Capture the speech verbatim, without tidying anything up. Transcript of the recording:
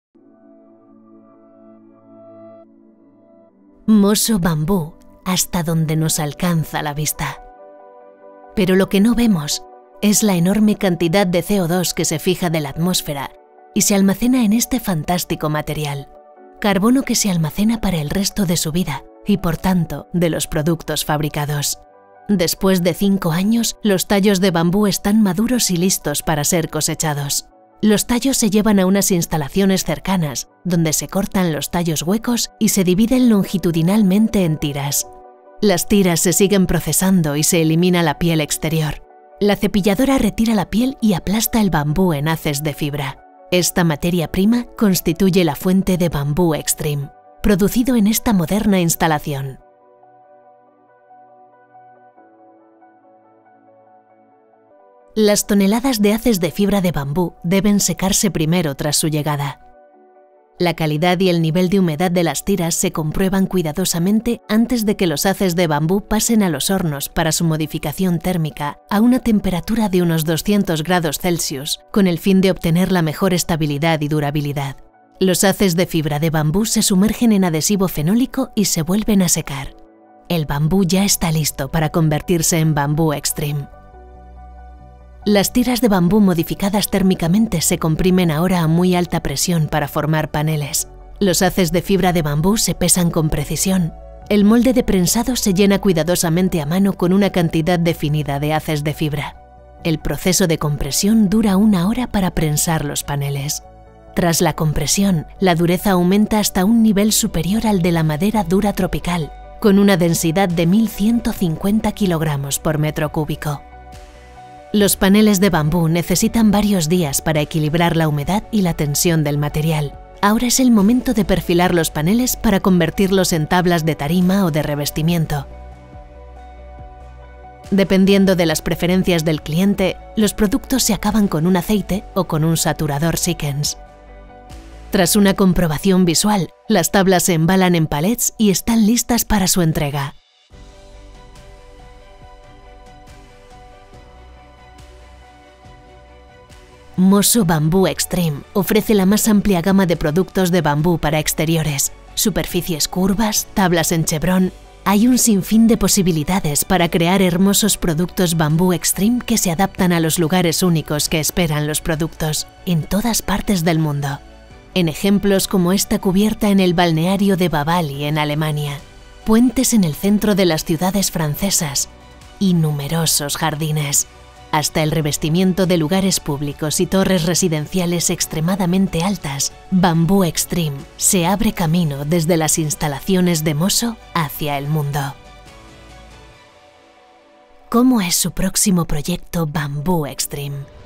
Moso Bambú, hasta donde nos alcanza la vista. Pero lo que no vemos es la enorme cantidad de C O dos que se fija de la atmósfera y se almacena en este fantástico material. Carbono que se almacena para el resto de su vida y, por tanto, de los productos fabricados. Después de cinco años, los tallos de bambú están maduros y listos para ser cosechados. Los tallos se llevan a unas instalaciones cercanas, donde se cortan los tallos huecos y se dividen longitudinalmente en tiras. Las tiras se siguen procesando y se elimina la piel exterior. La cepilladora retira la piel y aplasta el bambú en haces de fibra. Esta materia prima constituye la fuente de Bambú Extreme, producido en esta moderna instalación. Las toneladas de haces de fibra de bambú deben secarse primero tras su llegada. La calidad y el nivel de humedad de las tiras se comprueban cuidadosamente antes de que los haces de bambú pasen a los hornos para su modificación térmica a una temperatura de unos doscientos grados Celsius, con el fin de obtener la mejor estabilidad y durabilidad. Los haces de fibra de bambú se sumergen en adhesivo fenólico y se vuelven a secar. El bambú ya está listo para convertirse en Bambú Extreme. Las tiras de bambú modificadas térmicamente se comprimen ahora a muy alta presión para formar paneles. Los haces de fibra de bambú se pesan con precisión. El molde de prensado se llena cuidadosamente a mano con una cantidad definida de haces de fibra. El proceso de compresión dura una hora para prensar los paneles. Tras la compresión, la dureza aumenta hasta un nivel superior al de la madera dura tropical, con una densidad de mil ciento cincuenta kilogramos por metro cúbico. Los paneles de bambú necesitan varios días para equilibrar la humedad y la tensión del material. Ahora es el momento de perfilar los paneles para convertirlos en tablas de tarima o de revestimiento. Dependiendo de las preferencias del cliente, los productos se acaban con un aceite o con un saturador Sikkens. Tras una comprobación visual, las tablas se embalan en palets y están listas para su entrega. Moso Bambú Extreme ofrece la más amplia gama de productos de bambú para exteriores, superficies curvas, tablas en chevrón. Hay un sinfín de posibilidades para crear hermosos productos Bambú Extreme que se adaptan a los lugares únicos que esperan los productos en todas partes del mundo. En ejemplos como esta cubierta en el balneario de Bavali, en Alemania, puentes en el centro de las ciudades francesas y numerosos jardines, hasta el revestimiento de lugares públicos y torres residenciales extremadamente altas, Bambú Extreme se abre camino desde las instalaciones de Moso hacia el mundo. ¿Cómo es su próximo proyecto Bambú Extreme?